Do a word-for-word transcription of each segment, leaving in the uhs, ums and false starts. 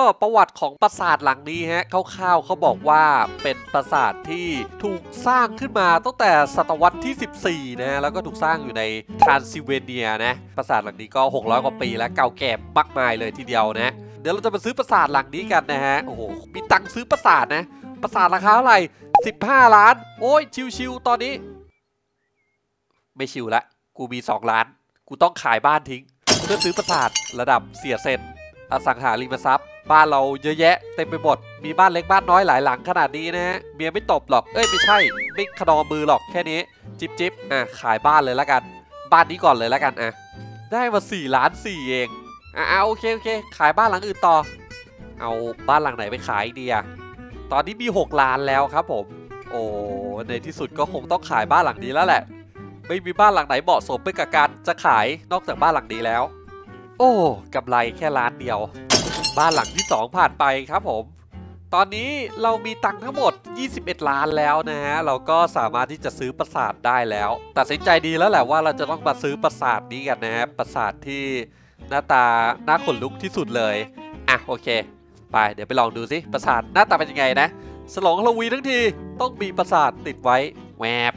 ประวัติของปราสาทหลังนี้ฮะคร่าวๆเขาบอกว่าเป็นปราสาทที่ถูกสร้างขึ้นมาตั้งแต่ศตวรรษที่สิบสี่นะแล้วก็ถูกสร้างอยู่ในทรานซิลเวเนียนะปราสาทหลังนี้ก็หกร้อยกว่าปีแล้วเก่าแก่มากมายเลยทีเดียวนะเดี๋ยวเราจะมาซื้อปราสาทหลังนี้กันนะฮะโอ้โหมีตังค์ซื้อปราสาทนะปราสาทราคาเท่าไหร่สิบห้าล้านโอ้ยชิวๆตอนนี้ไม่ชิวละกูมีสองล้านกูต้องขายบ้านทิ้งเพื่อซื้อปราสาทระดับเสียเซนอสังหาริมทรัพย์บ้านเราเยอะแยะเต็มไปหมดมีบ้านเล็กบ้านน้อยหลายหลังขนาดนี้นะฮะเมียไม่ตบหรอกเอ้ยไม่ใช่ไม่ขนอมือหรอกแค่นี้จิบจิบอ่ะขายบ้านเลยแล้วกันบ้านนี้ก่อนเลยแล้วกันอ่ะได้มาสี่ล้านสี่เองอ่ะโอเคโอเคขายบ้านหลังอื่นต่อเอาบ้านหลังไหนไปขายดีอ่ะตอนนี้มีหกล้านแล้วครับผมโอ้ในที่สุดก็คงต้องขายบ้านหลังนี้แล้วแหละไม่มีบ้านหลังไหนเหมาะสมไปกับการจะขายนอกจากบ้านหลังนี้แล้วโอ้กำไรแค่ล้านเดียวบ้านหลังที่สองผ่านไปครับผมตอนนี้เรามีตังค์ทั้งหมดยี่สิบเอ็ดล้านแล้วนะฮะเราก็สามารถที่จะซื้อปราสาทได้แล้วตัดสินใจดีแล้วแหละว่าเราจะต้องมาซื้อปราสาทนี้กันนะฮะปราสาทที่หน้าตาน่าขนลุกที่สุดเลยอ่ะโอเคไปเดี๋ยวไปลองดูสิปราสาทหน้าตาเป็นยังไงนะฉลองฮาโลวีนทั้งทีต้องมีปราสาทติดไว้แวบ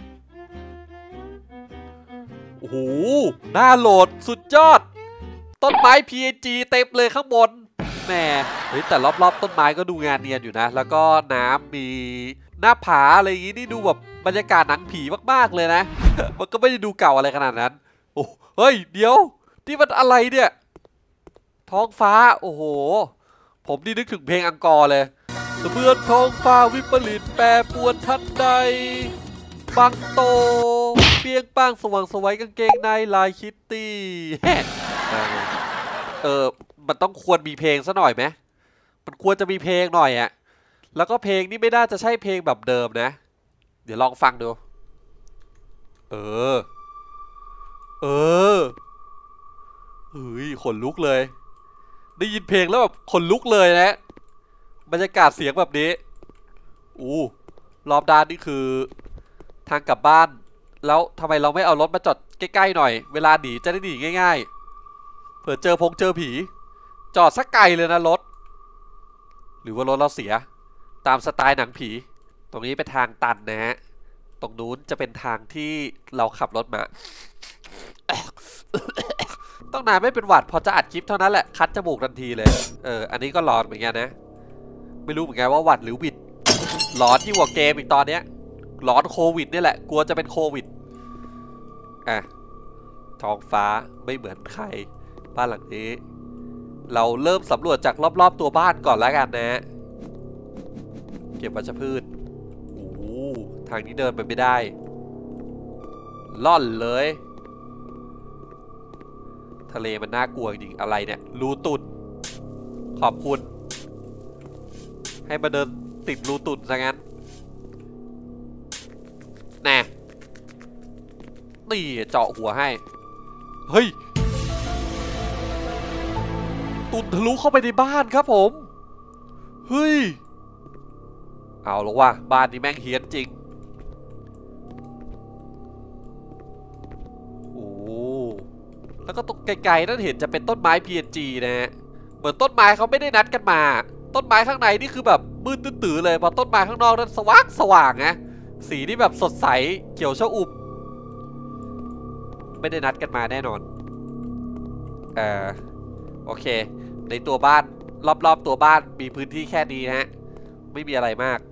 โอ้โหน่าโหลดสุดยอดต้นไม้ พี เอ็น จี เต็มเลยข้างบนแหมเฮ้ยแต่รอบๆต้นไม้ก็ดูงานเนียนอยู่นะแล้วก็น้ำมีหน้าผาอะไรอย่างงี้นี่ดูแบบบรรยากาศหนังผีมากๆเลยนะ มันก็ไม่ได้ดูเก่าอะไรขนาดนั้นโอ้เฮ้ยเดี๋ยวที่มันอะไรเนี่ยท้องฟ้าโอ้โหผมนี่นึกถึงเพลงอังกอร์เลยเสมือนท้องฟ้าวิปริตแปรปรวนทันใดบังโตเปียงป้างสว่างสวยกางเกงในลายคิตตี้เออมันต้องควรมีเพลงซะหน่อยไหมมันควรจะมีเพลงหน่อยอะแล้วก็เพลงนี่ไม่น่าจะใช่เพลงแบบเดิมนะเดี๋ยวลองฟังดูเออเออเฮ้ยขนลุกเลยได้ยินเพลงแล้วแบบขนลุกเลยนะบรรยากาศเสียงแบบนี้อู้รอบด้านนี่คือทางกลับบ้านแล้วทำไมเราไม่เอารถมาจอดใกล้ๆหน่อยเวลาหนีจะได้หนีง่ายๆเผื่อเจอพงเจอผีจอดสักไกลเลยนะรถหรือว่ารถเราเสียตามสไตล์หนังผีตรงนี้เป็นทางตันนะฮะตรงนู้นจะเป็นทางที่เราขับรถมา ต้องนานไม่เป็นหวัดพอจะอัดคลิปเท่านั้นแหละคัดจมูกทันทีเลยเอออันนี้ก็ร้อนเหมือนกันนะไม่รู้เหมือนกันว่าหวัดหรือวิดร้อนยิ่งกว่าเกมอีกตอนเนี้ยร้อนโควิดนี่แหละกลัวจะเป็นโควิดอ่ะท้องฟ้าไม่เหมือนใครบ้านหลังนี้เราเริ่มสำรวจจากรอบๆตัวบ้านก่อนแล้วกันนะเก็บวัชพืชโอ้ทางนี้เดินไปไม่ได้ล่อนเลยทะเลมันน่ากลัวจริงอะไรเนี่ยรูตุ่นขอบคุณให้มาเดินติดรูตุ่นซะงั้นแน่นี่เจาะหัวให้เฮ้ยตุ่นทะลุเข้าไปในบ้านครับผมเฮ้ยเอาแล้วว่ะบ้านนี้แม่งเฮี้ยนจริงโอ้แล้วก็ตรงไกลๆนั่นเห็นจะเป็นต้นไม้ พี เอ็น จี นะฮะเหมือนต้นไม้เขาไม่ได้นัดกันมาต้นไม้ข้างในนี่คือแบบมืดตื้อๆเลยพอต้นไม้ข้างนอกนั้นสว่างสว่างนะสีนี่แบบสดใสเขียวชอุ่มไม่ได้นัดกันมาแน่นอนเอ่อโอเคในตัวบ้านรอบๆตัวบ้านมีพื้นที่แค่นี้นะฮะไม่มีอะไรมาก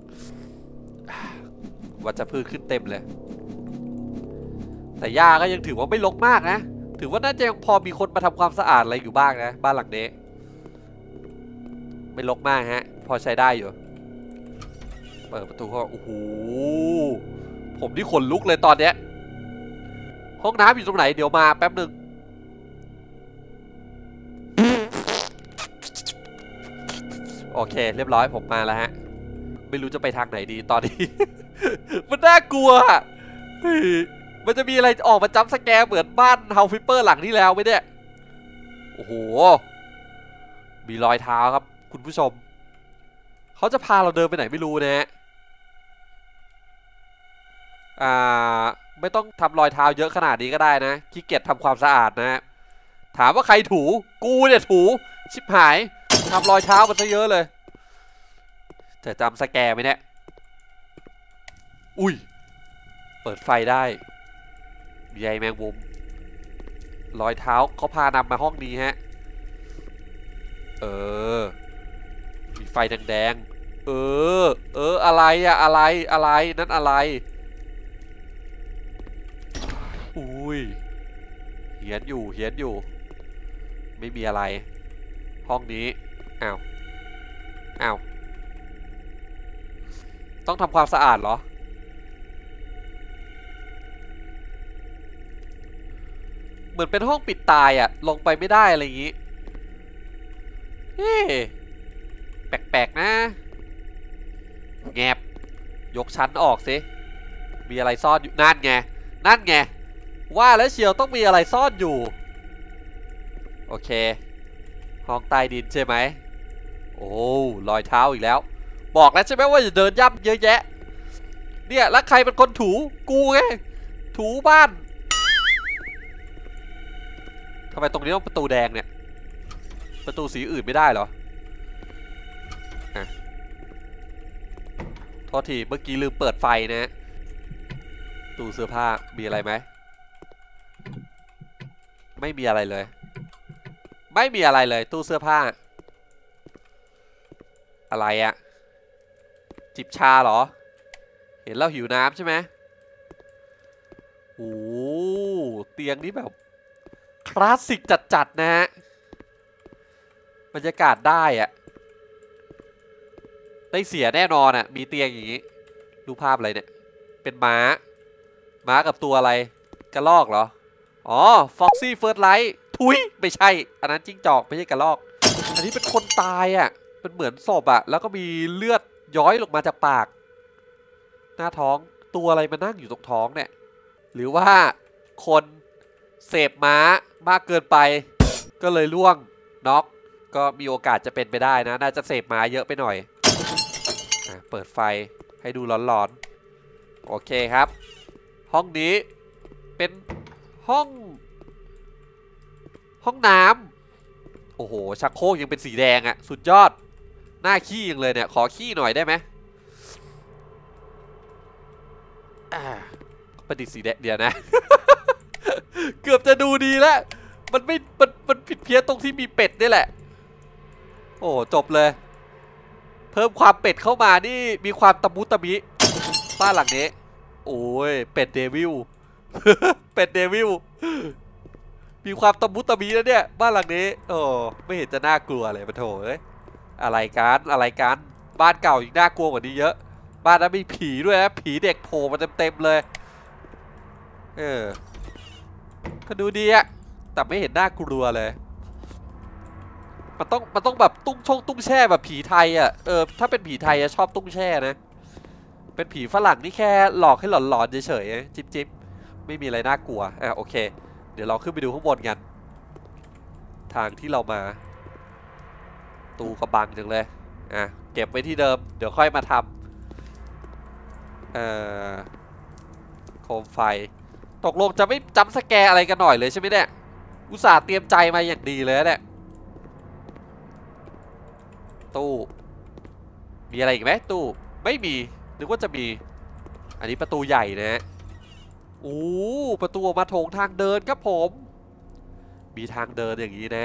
วัชพืชขึ้นเต็มเลยแต่หญ้าก็ยังถือว่าไม่รกมากนะถือว่าน่าจะยังพอมีคนมาทำความสะอาดอะไรอยู่บ้างนะบ้านหลังนี้ไม่รกมากฮะพอใช้ได้อยู่เปิดประตูเข้าโอ้โหผมที่ขนลุกเลยตอนเนี้ยห้องน้ำอยู่ตรงไหนเดี๋ยวมาแป๊บหนึ่งโอเคเรียบร้อยผมมาแล้วฮะไม่รู้จะไปทางไหนดีตอนนี้ มันน่ากลัวมันจะมีอะไรออกมาจัมป์สแกร์เหมือนบ้านเฮาฟิปเปอร์หลังที่แล้วไหมเนี่ยโอ้โหมีรอยเท้าครับคุณผู้ชมเขาจะพาเราเดินไปไหนไม่รู้นะอ่าไม่ต้องทำรอยเท้าเยอะขนาดนี้ก็ได้นะขี้เกียจทำความสะอาดนะถามว่าใครถูกูเนี่ยถูชิบหายทำรอยเท้ามันซะเยอะเลยจะจำสแกร์ไหมเนี่ยอุ้ยเปิดไฟได้มีไอแมงมุมรอยเท้าเขาพานำมาห้องนี้ฮะเออมีไฟแดงๆเออเอออะไรอะอะไรอะไรนั่นอะไรอุ้ยเหียนอยู่เหียนอยู่ไม่มีอะไรห้องนี้อ้าวอ้าวต้องทำความสะอาดเหรอเหมือนเป็นห้องปิดตายอะลงไปไม่ได้อะไรอย่างงี้เฮ้แปลกๆนะแงบยกชั้นออกสิมีอะไรซ่อนอยู่นั่นไงนั่นไงว่าแล้วเชียวต้องมีอะไรซ่อนอยู่โอเคห้องใต้ดินใช่ไหมโอ้รอยเท้าอีกแล้วบอกแล้วใช่ไหมว่าจะเดินย่ำเยอะแยะเนี่ยแล้วใครเป็นคนถูกูไงถูบ้านทำไมตรงนี้ต้องประตูแดงเนี่ยประตูสีอื่นไม่ได้เหรออ่ะโทษทีเมื่อกี้ลืมเปิดไฟนะตู้เสื้อผ้ามีอะไรไหมไม่มีอะไรเลยไม่มีอะไรเลยตู้เสื้อผ้าอะไรอะจิบชาเหรอเห็นแล้วหิวน้ำใช่ไหมโอ้เตียงนี้แบบคลาสสิกจัดๆนะฮะบรรยากาศได้อะได้เสียแน่นอนอะมีเตียงอย่างนี้ดูภาพอะไรเนี่ยเป็นม้าม้ากับตัวอะไรกระรอกเหรออ๋อ Foxy First Light ทุยไม่ใช่อันนั้นจิ้งจอกไม่ใช่กระรอกอันนี้เป็นคนตายอะเป็นเหมือนศพอะแล้วก็มีเลือดย้อยลงมาจากปากหน้าท้องตัวอะไรมานั่งอยู่ตรงท้องเนี่ยหรือว่าคนเสพม้ามากเกินไปก็เลยล่วงน็อกก็มีโอกาสจะเป็นไปได้นะน่าจะเสพม้าเยอะไปหน่อยอ่ะเปิดไฟให้ดูร้อนๆโอเคครับห้องนี้เป็นห้องห้องน้ำโอ้โหชักโครกยังเป็นสีแดงอะสุดยอดหน้าขี้ยังเลยเนี่ยขอขี้หน่อยได้ไหมอ่าประดิษฐ์สีแดงเดียวนะ เกือบจะดูดีแล้วมันไม่มันมันผิดเพี้ยนตรงที่มีเป็ดนี่แหละโอ้จบเลยเพิ่มความเป็ดเข้ามานี่มีความตะมุตะมิบ้านหลังนี้โอ้ยเป็ดเดวิล เป็ดเดวิลมีความตะมุตะมิแล้วเนี่ยบ้านหลังนี้โอ้ไม่เห็นจะน่ากลัวเลยปะโถเอ้ยอะไรกันอะไรกันบ้านเก่าอีกน่ากลัวกว่านี้เยอะบ้านนั้นมีผีด้วยนะผีเด็กโผล่มาเต็มๆเลยเออก็ดูดีอะแต่ไม่เห็นน่ากลัวเลยมันต้องมันต้องแบบตุ้งชงตุ้งแช่แบบผีไทยอะเออถ้าเป็นผีไทยอะชอบตุ้งแช่นะเป็นผีฝรั่งนี่แค่หลอกให้หลอนๆเฉยๆจิ๊บจิ๊บไม่มีอะไรน่ากลัวอ่ะโอเคเดี๋ยวเราขึ้นไปดูข้างบนกันทางที่เรามาตูกระบังจังเลยอ่ะเก็บไว้ที่เดิมเดี๋ยวค่อยมาทำเอ่อโคมไฟตกลงจะไม่จำสแกร์อะไรกันหน่อยเลยใช่ไหมเนี่ยอุตส่าห์เตรียมใจมาอย่างดีเลยเนี่ยตู้มีอะไรอีกไหมตู้ไม่มีนึกว่าจะมีอันนี้ประตูใหญ่นะโอ้ประตูออกมาโถงทางเดินครับผมมีทางเดินอย่างนี้นะ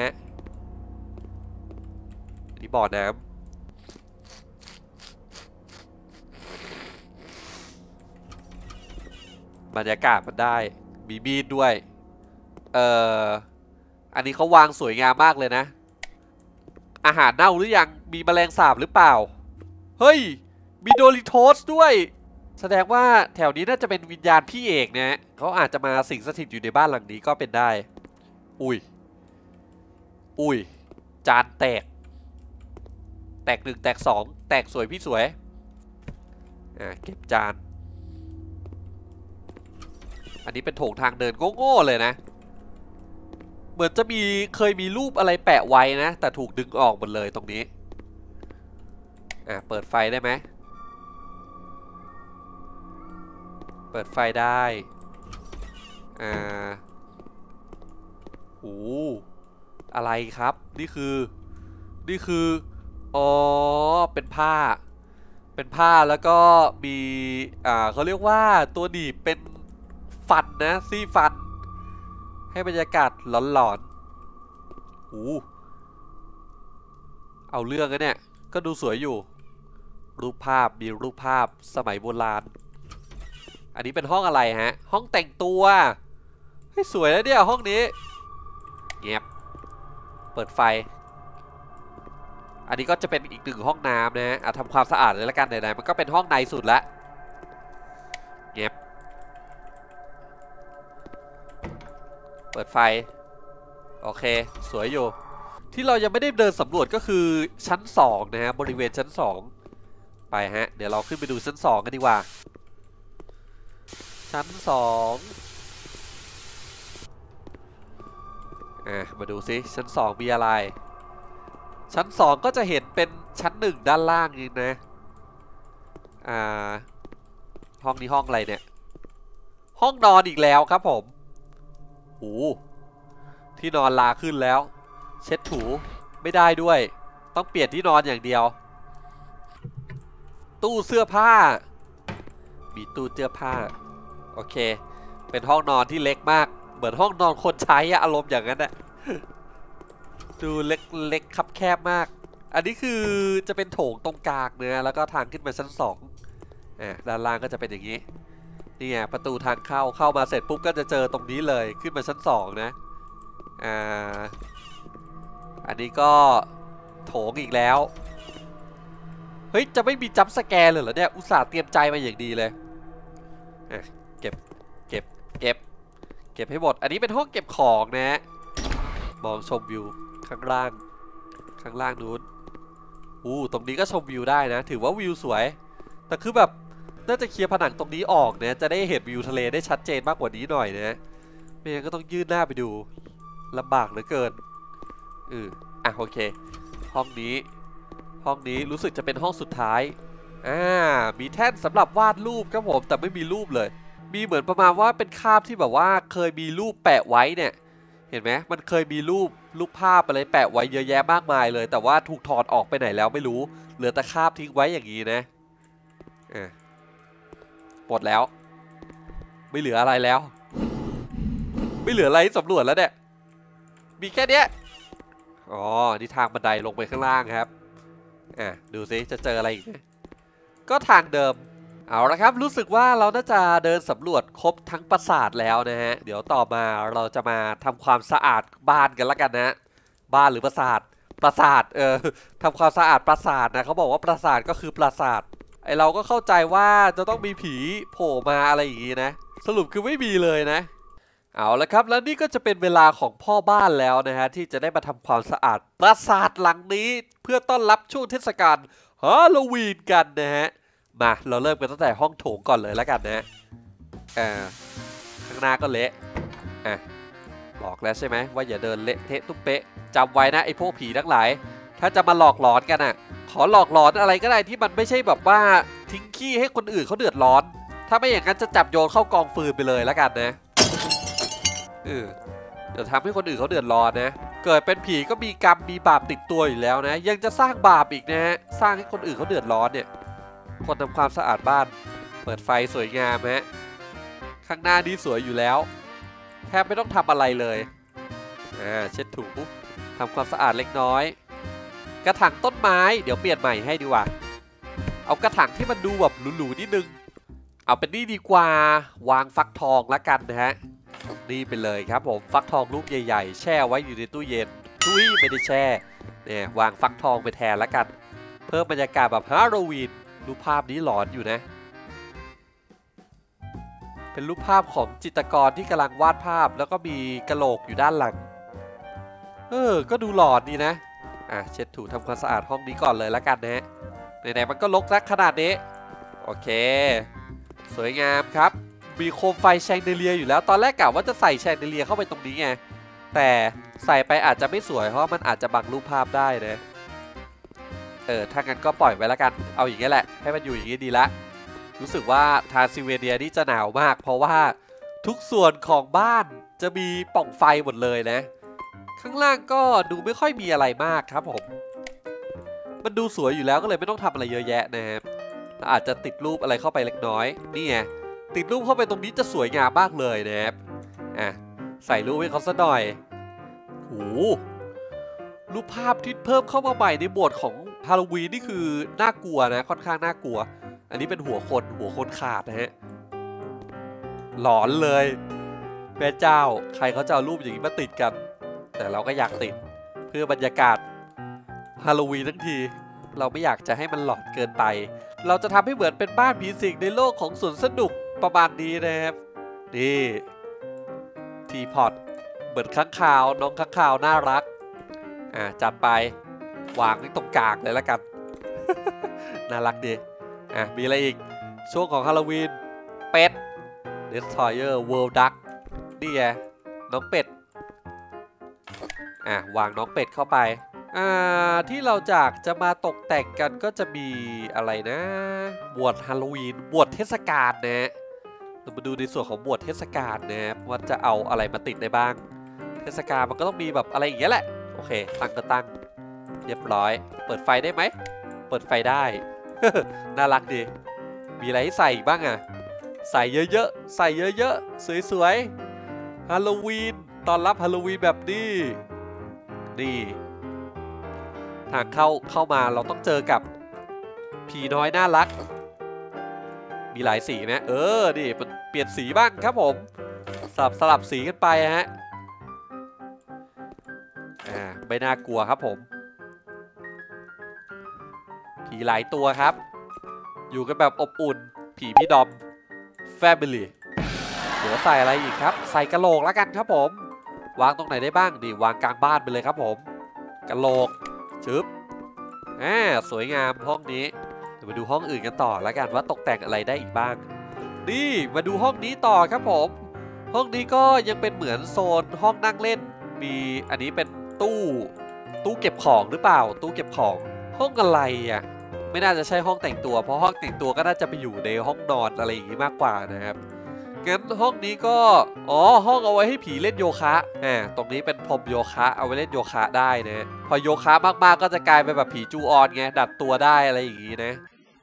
อันนี้บ่อน้ำบรรยากาศมันได้มีมีดด้วยเอ่ออันนี้เขาวางสวยงามมากเลยนะอาหารเน่าหรือยังมีแมลงสาบหรือเปล่าเฮ้ยมีโดริโทสด้วยแสดงว่าแถวนี้น่าจะเป็นวิญญาณพี่เอกนะเขาอาจจะมาสิงสถิตอยู่ในบ้านหลังนี้ก็เป็นได้อุ้ยอุ้ยจานแตกแตกหนึ่งแตกสองแตกสวยพี่สวยอ่าเก็บจานอันนี้เป็นโถงทางเดินโง่ๆเลยนะเหมือนจะมีเคยมีรูปอะไรแปะไว้นะแต่ถูกดึงออกหมดเลยตรงนี้อ่าเปิดไฟได้ไหมเปิดไฟได้อ่าโอ้อะไรครับนี่คือนี่คืออ๋อเป็นผ้าเป็นผ้าแล้วก็มีอ่าเขาเรียกว่าตัวหนีบเป็นฟันนะซี่ฟันให้บรรยากาศหลอนๆหูเอาเรื่องนะเนี่ยก็ดูสวยอยู่รูปภาพมีรูปภาพสมัยโบราณอันนี้เป็นห้องอะไรฮะห้องแต่งตัวให้สวยแล้วเนี่ยห้องนี้เงียบเปิดไฟอันนี้ก็จะเป็นอีกหนึ่งห้องน้ำนะฮะทำความสะอาดเลยละกันไหนๆมันก็เป็นห้องในสุดละเงียบเปิดไฟโอเคสวยอยู่ที่เรายังไม่ได้เดินสำรวจก็คือชั้นสองนะฮะบริเวณชั้นสองไปฮะเดี๋ยวเราขึ้นไปดูชั้นสองกันดีกว่าชั้นสองอ่ะมาดูซิชั้นสองมีอะไรชั้นสองก็จะเห็นเป็นชั้นหนึ่งด้านล่างนี่นะอ่าห้องนี้ห้องอะไรเนี่ยห้องนอนอีกแล้วครับผมโอ้ที่นอนลาขึ้นแล้วเช็ดถูไม่ได้ด้วยต้องเปลี่ยนที่นอนอย่างเดียวตู้เสื้อผ้ามีตู้เสื้อผ้าโอเคเป็นห้องนอนที่เล็กมากเหมือนห้องนอนคนใช้อารมณ์อย่างนั้นแหละดูเล็กเล็กคับแคบมากอันนี้คือจะเป็นโถงตรงกลางเนื้อแล้วก็ทางขึ้นมาชั้นสองอ่าด้านล่างก็จะเป็นอย่างนี้นี่ไงประตูทางเข้าเข้ามาเสร็จปุ๊บก็จะเจอตรงนี้เลยขึ้นมาชั้นสองนะอ่าอันนี้ก็โถงอีกแล้วเฮ้ยจะไม่มีจัมป์สแกร์เลยเหรอเนี่ยอุตส่าห์เตรียมใจมาอย่างดีเลยอ่ะเก็บเก็บเก็บเก็บให้หมดอันนี้เป็นห้องเก็บของนะมองชมวิวข้างล่างข้างล่างนู้นอู้ตรงนี้ก็ชมวิวได้นะถือว่าวิวสวยแต่คือแบบน่าจะเคลียร์ผนังตรงนี้ออกนะจะได้เห็นวิวทะเลได้ชัดเจนมากกว่านี้หน่อยนะไม่งั้นก็ต้องยื่นหน้าไปดูลำบากเหลือเกินเอออ่ะโอเคห้องนี้ห้องนี้รู้สึกจะเป็นห้องสุดท้ายอ่ามีแท่นสำหรับวาดรูปครับผมแต่ไม่มีรูปเลยมีเหมือนประมาณว่าเป็นคาบที่แบบว่าเคยมีรูปแปะไว้เนี่ยเห็นไหมมันเคยมีรูปรูปภาพอะไรแปะไว้เยอะแยะมากมายเลยแต่ว่าถูกถอดออกไปไหนแล้วไม่รู้เหลือแต่คาบทิ้งไว้อย่างนี้นะอ่าหมดแล้วไม่เหลืออะไรแล้วไม่เหลืออะไรสำรวจแล้วเนี่ยมีแค่เนี้ยอ๋อนี่ทางบันไดลงไปข้างล่างครับอ่ะดูซิจะเจออะไรอีกไหมก็ทางเดิมเอาละครับรู้สึกว่าเราน่าจะเดินสำรวจครบทั้งปราสาทแล้วนะฮะเดี๋ยวต่อมาเราจะมาทำความสะอาดบ้านกันละกันนะบ้านหรือปราสาทปราสาทเออทำความสะอาดปราสาทนะเขาบอกว่าปราสาทก็คือปราสาทไอเราก็เข้าใจว่าจะต้องมีผีโผล่มาอะไรอย่างงี้นะสรุปคือไม่มีเลยนะเอาละครับแล้วนี่ก็จะเป็นเวลาของพ่อบ้านแล้วนะฮะที่จะได้มาทำความสะอาดปราสาทหลังนี้เพื่อต้อนรับช่วงเทศกาลฮาโลวีนกันนะฮะมาเราเริ่มกันตั้งแต่ห้องโถงก่อนเลยแล้วกันนะอ่าข้างหน้าก็เละอ่ะบอกแล้วใช่ไหมว่าอย่าเดินเละเทะตุ้มเป๊ะจำไว้นะไอ้พวกผีทั้งหลายถ้าจะมาหลอกหลอนกันอ่ะขอหลอกหลอนอะไรก็ได้ที่มันไม่ใช่แบบว่าทิ้งขี้ให้คนอื่นเขาเดือดร้อนถ้าไม่อย่างนั้นจะจับโยนเข้ากองฟืนไปเลยแล้วกันนะเออเดี๋ยวทำให้คนอื่นเขาเดือดร้อนนะเกิดเป็นผีก็มีกรรมมีบาปติดตัวอยู่แล้วนะยังจะสร้างบาปอีกนะฮะสร้างให้คนอื่นเขาเดือดร้อนเนี่ยคนทำความสะอาดบ้านเปิดไฟสวยงามฮะข้างหน้านี้สวยอยู่แล้วแทบไม่ต้องทำอะไรเลยอ่าเช็ดถูทำความสะอาดเล็กน้อยกระถางต้นไม้เดี๋ยวเปลี่ยนใหม่ให้ดีกว่าเอากระถางที่มันดูแบบหรูๆนิดนึงเอาเป็นนี่ดีกว่าวางฟักทองละกันนะฮะนี่ไปเลยครับผมฟักทองลูกใหญ่ๆแช่ไว้อยู่ในตู้เย็นทุยไม่ได้แช่เนี่ยวางฟักทองไปแทนละกันเพิ่มบรรยากาศแบบฮาโลวีนรูปภาพนี้หลอนอยู่นะเป็นรูปภาพของจิตรกรที่กำลังวาดภาพแล้วก็มีกระโหลกอยู่ด้านหลังเออก็ดูหลอนดีนะอ่ะเช็ดถูทำความสะอาดห้องนี้ก่อนเลยละกันนะไหนๆมันก็รกสักขนาดนี้โอเคสวยงามครับมีโคมไฟแชงเดเลียอยู่แล้วตอนแรกกะว่าจะใส่แชงเดเลียเข้าไปตรงนี้ไงแต่ใส่ไปอาจจะไม่สวยเพราะมันอาจจะบังรูปภาพได้นะเออถ้างั้นก็ปล่อยไว้แล้วกันเอาอย่างนี้แหละให้มันอยู่อย่างนี้ดีละรู้สึกว่าทาซิเวเนียนี่จะหนาวมากเพราะว่าทุกส่วนของบ้านจะมีปล่องไฟหมดเลยนะข้างล่างก็ดูไม่ค่อยมีอะไรมากครับผมมันดูสวยอยู่แล้วก็เลยไม่ต้องทำอะไรเยอะแยะนะครับอาจจะติดรูปอะไรเข้าไปเล็กน้อยนี่ไงติดรูปเข้าไปตรงนี้จะสวยงามมากเลยนะครับอ่ะใส่รูปให้เขาซะหน่อยโอ้รูปภาพที่เพิ่มเข้ามาใหม่ในโหมดของฮาโลวีนนี่คือน่ากลัวนะค่อนข้างน่ากลัวอันนี้เป็นหัวคนหัวคนขาดนะฮะหลอนเลยแม่เจ้าใครเขาจะเอารูปอย่างนี้มาติดกันแต่เราก็อยากติดเพื่อบรรยากาศฮาโลวีนทั้งทีเราไม่อยากจะให้มันหลอนเกินไปเราจะทำให้เหมือนเป็นบ้านผีสิงในโลกของสวนสนุกประมาณนี้นะครับนี่ทีพอตเหมือนข้างคาวน้องข้างคาวน่ารักอ่าจัดไปวางไว้ตรงกลางเลยแล้วกัน น่ารักดีอ่ะมีอะไรอีกช่วงของฮาโลวีนเป็ด Destroyer World Duck นี่ไงน้องเป็ดอ่ะวางน้องเป็ดเข้าไปอ่าที่เราจากจะมาตกแต่งกันก็จะมีอะไรนะบวชฮาโลวีนบวชเทศกาลนะเรามาดูในส่วนของบวชเทศกาลนะว่าจะเอาอะไรมาติดได้บ้างเทศกาลมันก็ต้องมีแบบอะไรอย่างเงี้ยแหละโอเคตั้งก็ตั้งเรียบร้อยเปิดไฟได้ไหมเปิดไฟได้ น่ารักดีมีอะไรให้ใส่บ้างอะใส่เยอะๆใส่เยอะๆสวยๆฮาโลวีนตอนรับฮาโลวีนแบบนี้นี่ทางเข้าเข้ามาเราต้องเจอกับผีน้อยน่ารักมีหลายสีไหมเออนี่มันเปลี่ยนสีบ้างครับผมสลับสลับสีกันไปฮะอ่าไม่น่ากลัวครับผมผีหลายตัวครับอยู่กันแบบอบอุ่นผีพี่ดอม Family เดี๋ยวใส่อะไรอีกครับใส่กะโหลกแล้วกันครับผมวางตรงไหนได้บ้างดิวางกลางบ้านไปเลยครับผมกะโหลกชึบอ่าสวยงามห้องนี้เดี๋ยวมาดูห้องอื่นกันต่อแล้วกันว่าตกแต่งอะไรได้อีกบ้างนี่มาดูห้องนี้ต่อครับผมห้องนี้ก็ยังเป็นเหมือนโซนห้องนั่งเล่นมีอันนี้เป็นตู้ตู้เก็บของหรือเปล่าตู้เก็บของห้องอะไรอ่ะไม่น่าจะใช่ห้องแต่งตัวเพราะห้องแต่งตัวก็น่าจะไปอยู่ในห้องนอนอะไรอย่างนี้มากกว่านะครับงั้นห้องนี้ก็อ๋อห้องเอาไว้ให้ผีเล่นโยคะอ่าตรงนี้เป็นพรมโยคะเอาไว้เล่นโยคะได้นะพอโยคะมากๆก็จะกลายเป็นแบบผีจูออนไงดัดตัวได้อะไรอย่างนี้นะ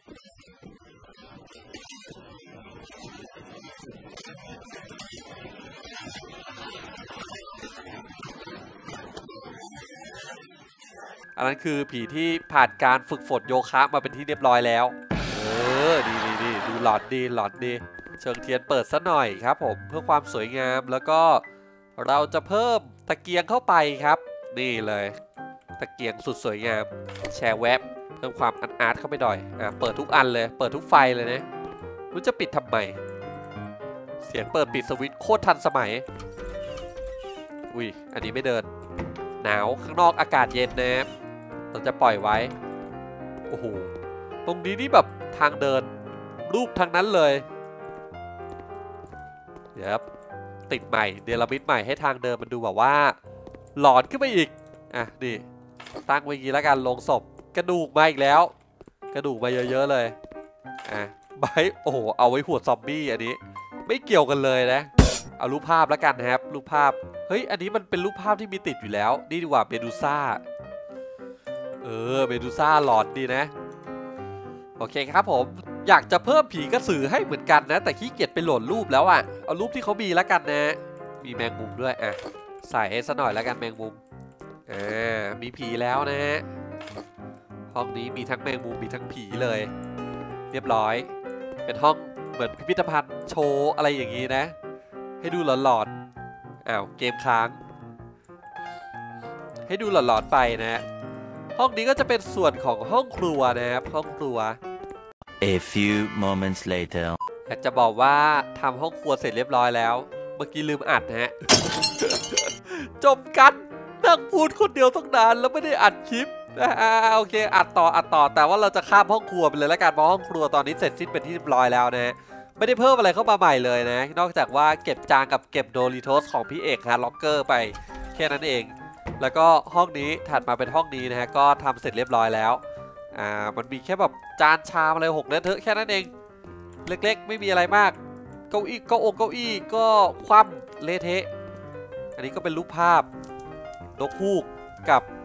อันนั้นคือผีที่ผ่านการฝึกฝนโยคะมาเป็นที่เรียบร้อยแล้วเออดีดีดีดูหลอนดีหลอนดีเชิงเทียนเปิดซะหน่อยครับผมเพื่อความสวยงามแล้วก็เราจะเพิ่มตะเกียงเข้าไปครับนี่เลยตะเกียงสุดสวยงามแชร์แว็บเพิ่มความอันอาร์ตเข้าไปหน่อยอ่ะเปิดทุกอันเลยเปิดทุกไฟเลยนะรู้จะปิดทำไมเสียงเปิดปิดสวิตช์โคตรทันสมัยอุ้ยอันนี้ไม่เดินหนาวข้างนอกอากาศเย็นนะเราจะปล่อยไว้โอ้โหตรงนี้นี่แบบทางเดินรูปทางนั้นเลยเดี๋ยวติดใหม่เดลมิดใหม่ให้ทางเดินมันดูแบบว่าหลอนขึ้นไปอีกอ่ะนี่ตั้งไว้อย่างนี้แล้วกันลงศพกระดูกมาอีกแล้วกระดูกมาเยอะๆเลยอ่ะใบโอ้โหเอาไว้หัวซอมบี้อันนี้ไม่เกี่ยวกันเลยนะเอารูปภาพแล้วกันนะครับรูปภาพเฮ้ยอันนี้มันเป็นรูปภาพที่มีติดอยู่แล้วนี่ดีกว่าเมดูซ่าเออเมดูซ่าหลอนดีนะโอเคครับผมอยากจะเพิ่มผีกระสือให้เหมือนกันนะแต่ขี้เกียจไปโหลดรูปแล้วอ่ะเอารูปที่เขามีแล้วกันนะมีแมงมุมด้วยอ่ะใส่ให้ซะหน่อยแล้วกันแมงมุมอ่ามีผีแล้วนะฮะห้องนี้มีทั้งแมงมุมมีทั้งผีเลยเรียบร้อยเป็นห้องเหมือนพิพิธภัณฑ์โชว์อะไรอย่างนี้นะให้ดูหลอนๆอ้าวเกมค้างให้ดูหลอนๆไปนะห้องนี้ก็จะเป็นส่วนของห้องครัวนะครับห้องครัว A few moments later อยากจะบอกว่าทำห้องครัวเสร็จเรียบร้อยแล้วเมื่อกี้ลืมอัดนะฮะ จบกันนั่งพูดคนเดียวตั้งนานแล้วไม่ได้อัดคลิปอ่าโอเคอัดต่ออัดต่อแต่ว่าเราจะข้ามห้องครัวไปเลยแล้วกันเพราะห้องครัวตอนนี้เสร็จสิ้นเป็นที่เรียบร้อยแล้วนะไม่ได้เพิ่มอะไรเข้ามาใหม่เลยนะนอกจากว่าเก็บจานกับเก็บโดริโทสของพี่เอกฮะล็อกเกอร์ไปแค่นั้นเองแล้วก็ห้องนี้ถัดมาเป็นห้องนี้นะฮะก็ทำเสร็จเรียบร้อยแล้วอ่ามันมีแค่แบบจานชามอะไรหกเลอะเทอะแค่นั้นเองเล็กๆไม่มีอะไรมากเก้าอี้เก้าองเก้าอี้ก็คว่ำเละเทะอันนี้ก็เป็นรูปภาพนกฮูกกับ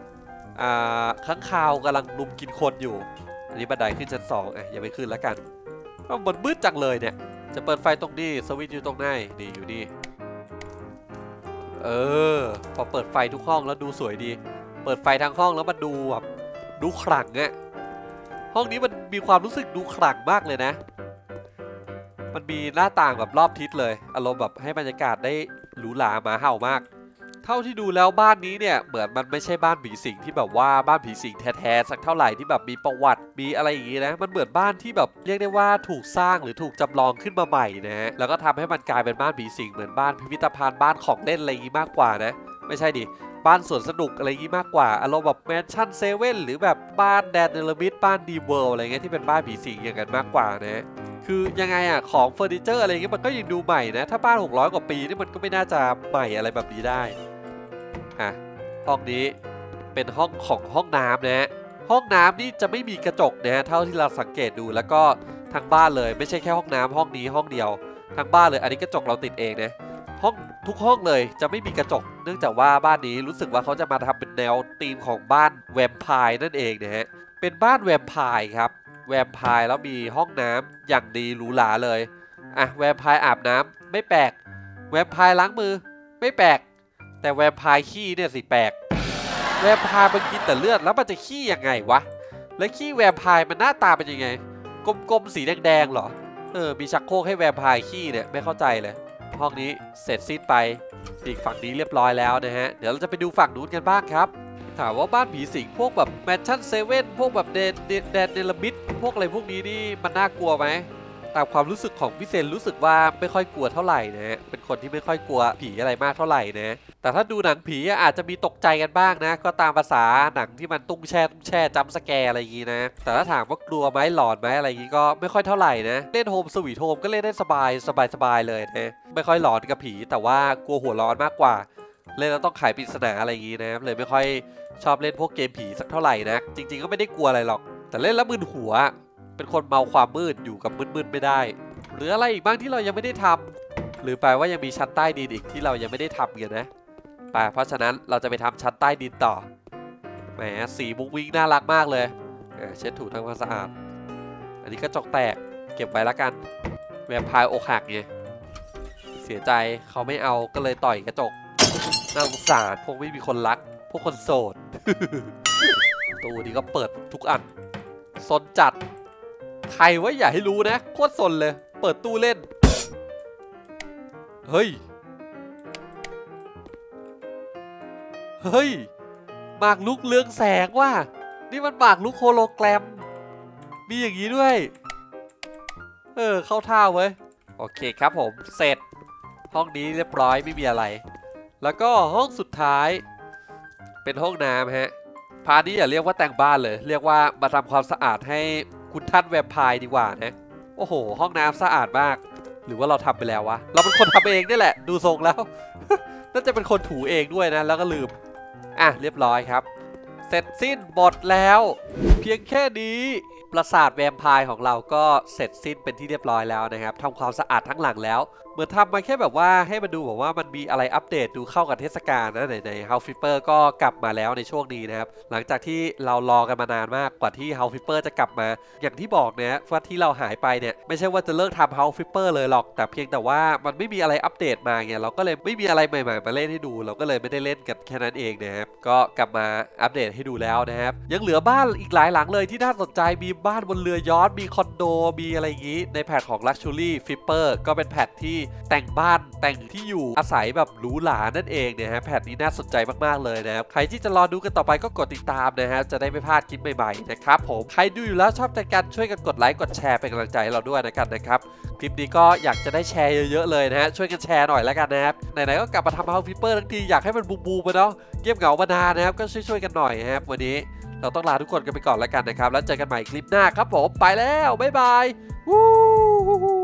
อ่าข้างคาวกำลังลุมกินคนอยู่อันนี้บันไดขึ้นชั้นสองอ่ะยังไม่ขึ้นแล้วกันมันมืดจังเลยเนี่ยจะเปิดไฟตรงนี้สวิตช์อยู่ตรงไหนนี่อยู่นี่เออพอเปิดไฟทุกห้องแล้วดูสวยดีเปิดไฟทั้งห้องแล้วมันดูแบบดูขลังอะห้องนี้มันมีความรู้สึกดูขลังมากเลยนะมันมีหน้าต่างแบบรอบทิศเลยอารมณ์แบบให้บรรยากาศได้หรูหราหมาเห่ามากเท่าที่ดูแล้วบ้านนี้เนี่ยเหมือนมันไม่ใช่บ้านผีสิงที่แบบว่าบ้านผีสิงแท้ๆสักเท่าไหร่ที่แบบมีประวัติมีอะไรอย่างงี้นะมันเหมือนบ้านที่แบบเรียกได้ว่าถูกสร้างหรือถูกจำลองขึ้นมาใหม่นะฮะแล้วก็ทำให้มันกลายเป็นบ้านผีสิงเหมือนบ้านพิพิธภัณฑ์บ้านของเล่นอะไรอย่างงี้มากกว่านะไม่ใช่ดิบ้านสวนสนุกอะไรอย่างงี้มากกว่าอารมณ์แบบแมนชั่นเซเว่นหรือแบบบ้านแดนเนลมิดบ้านดีเวิลด์อะไรเงี้ยที่เป็นบ้านผีสิงอย่างนั้นมากกว่านะคือยังไงอ่ะของเฟอร์นิเจอร์อะไรเงี้ยมันก็ยังดูใหม่นะถ้าบ้านหกร้อยกว่าปีนี่มันก็ไม่น่าจะใหม่อะไรแบบนี้ได้อ่ะห้องนี้เป็นห้องของห้องน้ำนะห้องน้ำนี่จะไม่มีกระจกนะเท่าที่เราสังเกตดูแล้วก็ทั้งบ้านเลยไม่ใช่แค่ห้องน้ำห้องนี้ห้องเดียวทั้งบ้านเลยอันนี้กระจกเราติดเองนะห้องทุกห้องเลยจะไม่มีกระจกเนื่องจากว่าบ้านนี้รู้สึกว่าเขาจะมาทำเป็นแนวธีมของบ้านแวมไพร์นั่นเองนะฮะเป็นบ้านแวมไพร์ครับแวมไพร์แล้วมีห้องน้ำอย่างดีหรูหราเลยอ่ะแวมไพร์อาบน้ำไม่แปลกแวมไพร์ล้างมือไม่แปลกแต่แวมไพร์ขี้เนี่ยสิแปลกแวมไพร์มันกินแต่เลือดแล้วมันจะขี้ยังไงวะและขี้แวมไพร์มันหน้าตาเป็นยังไงกลมๆสีแดงๆเหรอเออมีชักโครกให้แวมไพร์ขี้เนี่ยไม่เข้าใจเลยห้องนี้เสร็จสิ้นไปอีกฝั่งนี้เรียบร้อยแล้วนะฮะเดี๋ยวเราจะไปดูฝั่งนู้นกันบ้างครับถามว่าบ้านผีสิงพวกแบบแมนชั่นเซเว่นพวกแบบเดนแดนเนลมิดพวกอะไรพวกนี้นี่มันน่ากลัวไหมตามความรู้สึกของพี่เซนรู้สึกว่าไม่ค่อยกลัวเท่าไหร่นะฮะเป็นคนที่ไม่ค่อยกลัวผีอะไรมากเท่าไหร่นะแต่ถ้าดูหนังผีอาจจะมีตกใจกันบ้างนะก็ตามภาษาหนังที่มันตุ้งแช่ตุ้งแช่จัมป์สแกร์อะไรอย่างงี้นะแต่ถ้าถามว่ากลัวไหมหลอนไหมอะไรอย่างงี้ก็ไม่ค่อยเท่าไหร่นะเล่นโฮมสวีทโฮมก็เล่นได้สบายสบายสบายเลยนะไม่ค่อยหลอนกับผีแต่ว่ากลัวหัวร้อนมากกว่าเล่นแล้วต้องไขปริศนาอะไรอย่างงี้นะเลยไม่ค่อยชอบเล่นพวกเกมผีสักเท่าไหร่นะจริงๆก็ไม่ได้กลัวอะไรหรอกแต่เล่นแล้วมึนหัวเป็นคนเมาความมืดอยู่กับมืดๆไม่ได้หรืออะไรอีกบ้างที่เรายังไม่ได้ทำหรือแปลว่ายังมีชั้นใต้ดินอีกที่เรายังไม่ได้ทำกันนะไปเพราะฉะนั้นเราจะไปทำชั้นใต้ดินต่อแหมสีมุ้งวิ่งน่ารักมากเลยเช็ดถูทำความสะอาดอันนี้กระจกแตกเก็บไว้แล้วกันแวมไพร์อกหักไงเสียใจเขาไม่เอาก็เลยต่อยกระจกน่าสงสารพวกไม่มีคนรักพวกคนโสด ตู้นี้ก็เปิดทุกอันซนจัดใครวะอย่าให้รู้นะโคตรซนเลยเปิดตู้เล่นเฮ้ยเฮ้ยหมากลุกเรืองแสงว่ะนี่มันหมากลุกโฮโลแกรมมีอย่างนี้ด้วยเออเข้าท่าเว้ยโอเคครับผมเสร็จห้องนี้เรียบร้อยไม่มีอะไรแล้วก็ห้องสุดท้ายเป็นห้องน้ำฮะพาร์ทนี้อย่าเรียกว่าแต่งบ้านเลยเรียกว่ามาทำความสะอาดให้คุณท่านแวมไพร์ดีกว่านะโอ้โหห้องน้ำสะอาดมากหรือว่าเราทำไปแล้ววะเราเป็นคนทำเองนี่แหละดูทรงแล้ว น่าจะเป็นคนถูเองด้วยนะแล้วก็ลืมอ่ะเรียบร้อยครับเสร็จสิ้นหมดแล้วเพียงแค่นี้ปราสาทแวมไพร์ของเราก็เสร็จสิ้นเป็นที่เรียบร้อยแล้วนะครับทำความสะอาดทั้งหลังแล้วเหมือนทำมาแค่แบบว่าให้มาดูแบบว่ามันมีอะไรอัปเดตดูเข้ากับเทศกาลนะในใน House Flipper ก็กลับมาแล้วในช่วงนี้นะครับหลังจากที่เรารอกันมานานมากกว่าที่ House Flipper จะกลับมาอย่างที่บอกนะว่าที่เราหายไปเนี่ยไม่ใช่ว่าจะเลิกทำ House Flipper เลยหรอกแต่เพียงแต่ว่ามันไม่มีอะไรอัปเดตมาไงเราก็เลยไม่มีอะไรใหม่ๆมาเล่นให้ดูเราก็เลยไม่ได้เล่นกันแค่นั้นเองนะครับก็กลับมาอัปเดตให้ดูแล้วนะครับยังเหลือบ้านอีกหลายหลังเลยที่น่าสนใจมีบ้านบนเรือยอชต์มีคอนโดมีอะไรอย่างนี้ในแพทของ Luxury Flipper ก็เป็นแพทที่แต่งบ้านแต่งที่อยู่อาศัยแบบหรูหรานั่นเองนะฮะแพทนี้น่าสนใจมากๆเลยนะครับใครที่จะรอดูกันต่อไปก็กดติดตามนะฮะจะได้ไม่พลาดคลิปใหม่ๆนะครับผมใครดูอยู่แล้วชอบใจกันช่วยกันกดไลค์กดแชร์เป็นกำลังใจให้เราด้วยนะกันนะครับคลิปนี้ก็อยากจะได้แชร์เยอะๆเลยนะฮะช่วยกันแชร์หน่อยแล้วกันนะครับไหนๆก็กลับมาทำ House Flipper ทั้งทีอยากให้มันบูมๆมาเนาะเงียบเหงามานานนะครับก็ช่วยๆกันหน่อยนะครับวันนี้เราต้องลาทุกคนกันไปก่อนแล้วกันนะครับแล้วเจอกันใหม่คลิปหน้าครับผมไปแล้วบ๊ายบาย